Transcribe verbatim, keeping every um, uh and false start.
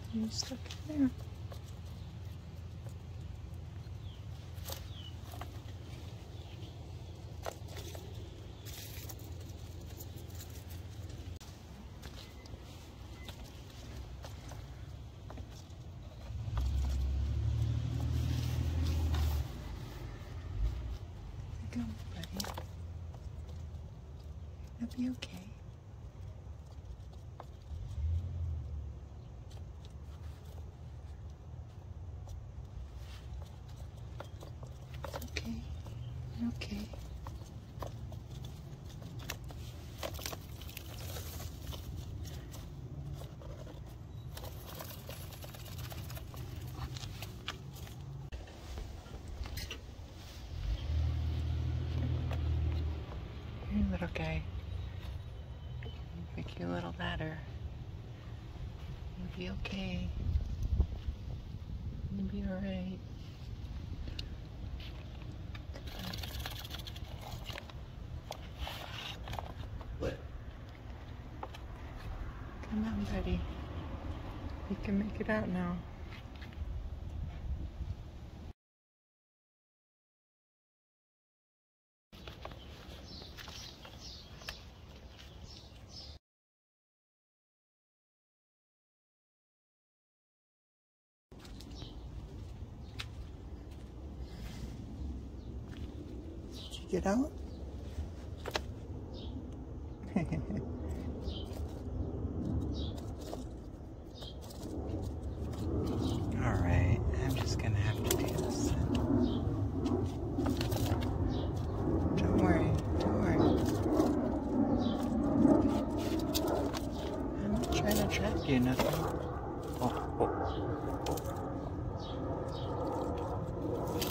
You stuck in there. Go, buddy. It'll be okay. It's okay. You're okay. Here, little guy. Make you a little ladder. You'll be okay. You'll be alright. What? Come on, buddy. You can make it out now. Get out? Alright, I'm just gonna have to do this. Don't worry, don't worry. I'm not trying to trap you, nothing. Oh, oh, oh.